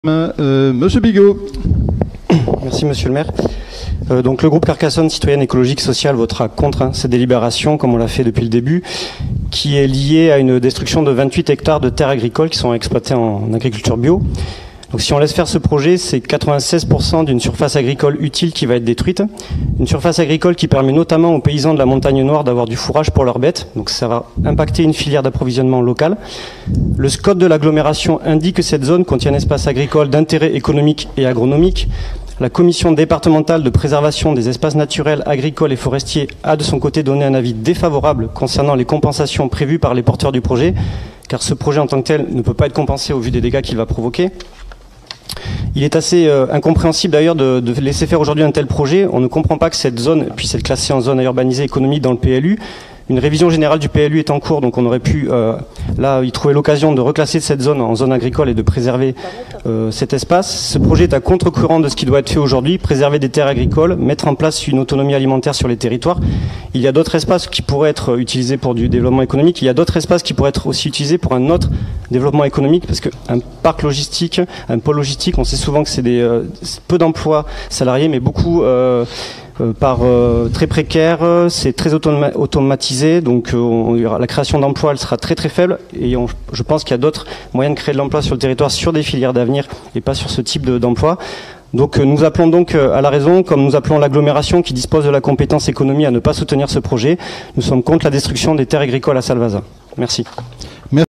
Monsieur Bigot. Merci Monsieur le maire. Donc le groupe Carcassonne Citoyenne Écologique Sociale votera contre cette délibération, comme on l'a fait depuis le début, qui est liée à une destruction de 28 hectares de terres agricoles qui sont exploitées en agriculture bio. Donc si on laisse faire ce projet, c'est 96% d'une surface agricole utile qui va être détruite. Une surface agricole qui permet notamment aux paysans de la Montagne Noire d'avoir du fourrage pour leurs bêtes. Donc ça va impacter une filière d'approvisionnement locale. Le SCOT de l'agglomération indique que cette zone contient un espace agricole d'intérêt économique et agronomique. La commission départementale de préservation des espaces naturels, agricoles et forestiers a de son côté donné un avis défavorable concernant les compensations prévues par les porteurs du projet, car ce projet en tant que tel ne peut pas être compensé au vu des dégâts qu'il va provoquer. Il est assez incompréhensible d'ailleurs de laisser faire aujourd'hui un tel projet. On ne comprend pas que cette zone puisse être classée en zone à urbaniser économique dans le PLU. Une révision générale du PLU est en cours, donc on aurait pu là y trouver l'occasion de reclasser cette zone en zone agricole et de préserver cet espace. Ce projet est à contre-courant de ce qui doit être fait aujourd'hui, préserver des terres agricoles, mettre en place une autonomie alimentaire sur les territoires. Il y a d'autres espaces qui pourraient être utilisés pour du développement économique. Il y a d'autres espaces qui pourraient être aussi utilisés pour un autre développement économique, parce qu'un parc logistique, un pôle logistique, on sait souvent que c'est peu d'emplois salariés, mais beaucoup très précaire, c'est très automatisé, donc la création d'emplois elle sera très très faible, et je pense qu'il y a d'autres moyens de créer de l'emploi sur le territoire sur des filières d'avenir et pas sur ce type d'emploi. Donc nous appelons donc à la raison, comme nous appelons l'agglomération qui dispose de la compétence économie à ne pas soutenir ce projet. Nous sommes contre la destruction des terres agricoles à Salvasa. Merci.